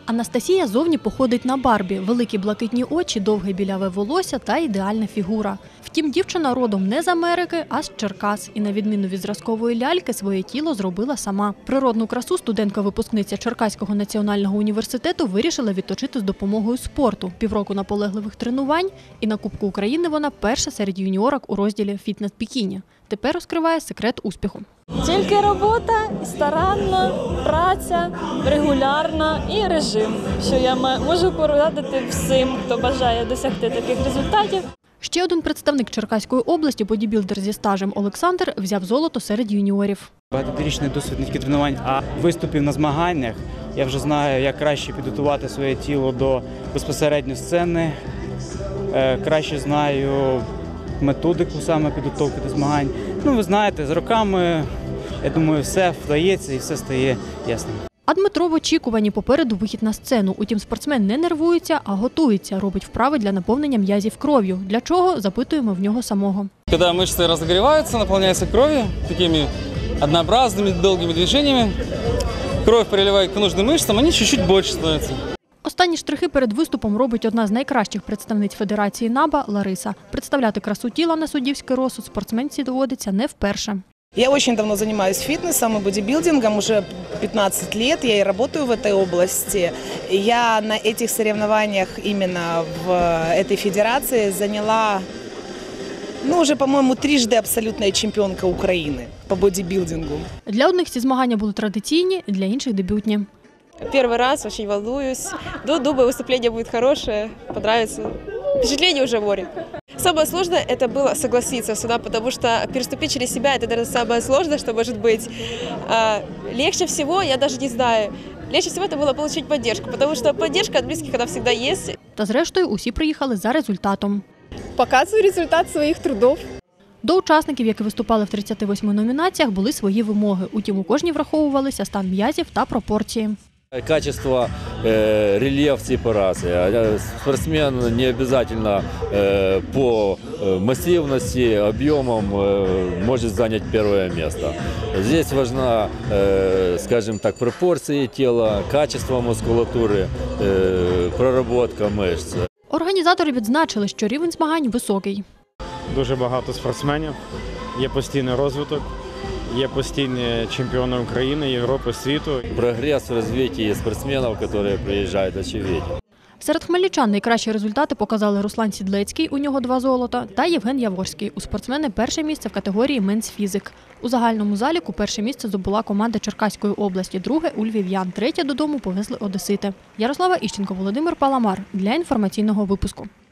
Анастасія зовні походить на Барбі. Великі блакитні очі, довге біляве волосся та ідеальна фігура. Втім, дівчина родом не з Америки, а з Черкас. І на відміну від зразкової ляльки, своє тіло зробила сама. Природну красу студентка-випускниця Черкаського національного університету вирішила відточити з допомогою спорту. Півроку наполегливих тренувань, і на Кубку України вона перша серед юніорок у розділі «Фітнес-бікіні». Тепер розкриває секрет успіху. Тільки робота, старанна, праця, регулярна і режим, що я можу порадити всім, хто бажає досягти таких результатів. Ще один представник Черкаської області, бодібілдер зі стажем Олександр, взяв золото серед юніорів. Багаторічний досвід не тільки тренувань, а виступів на змаганнях. Я вже знаю, як краще підготувати своє тіло до безпосередньо сцени, краще знаю методику саме підготовки до змагань. Ви знаєте, з роками, я думаю, все вдається і все стає ясним. А Дмитро в очікуванні, попереду вихід на сцену. Утім, спортсмен не нервується, а готується. Робить вправи для наповнення м'язів кров'ю. Для чого? Запитуємо в нього самого. Коли мишці розігріваються, наповнюються кров'ю, такими однообразними, довгими движеннями, кров переливає к нужним мишцям, вони чуть-чуть більше становляться. Останні штрихи перед виступом робить одна з найкращих представниць Федерації НАБА – Лариса. Представляти красу тіла на суддівський розсуд спортсменці доводиться не вперше. Я очень давно занимаюсь фитнесом и бодибилдингом, уже 15 лет, я и работаю в этой области. Я на этих соревнованиях именно в этой федерации заняла, уже, по-моему, трижды абсолютная чемпионка Украины по бодибилдингу. Для одних ці змагання були традиційні, для інших – дебютні. Первый раз, очень волнуюсь. Думаю, выступление будет хорошее, понравится. Впечатление уже море. Самое сложное – это было согласиться сюда, потому что переступить через себя – это, наверное, самое сложное, что может быть. Легче всего, я даже не знаю, легче всего это было получить поддержку, потому что поддержка от близких, она всегда есть. Та зрештою усі приїхали за результатом. Показываю результат своих трудов. До учасників, які виступали в 38 номінаціях, були свої вимоги. Утім, у кожній враховувалися стан м'язів та пропорції. Качество, рельеф сепарации. Спортсмен не обязательно по массивности, объемам может занять первое место. Здесь важна, скажем так, пропорции тела, качество мускулатуры, проработка мышц. Організатори відзначили, що рівень змагань високий. Дуже багато спортсменів, є постійний розвиток. Є постійні чемпіони України, Європи, світу. Прогрес в розвитку спортсменів, які приїжджають, очевидний. Серед хмельничан найкращі результати показали Руслан Сідлецький, у нього 2 золота, та Євген Яворський. У спортсмени перше місце в категорії «Менс фізик». У загальному заліку перше місце здобула команда Черкаської області, друге – у львів'ян, третє додому повезли одесити. Ярослава Іщенко, Володимир Паламар для інформаційного випуску.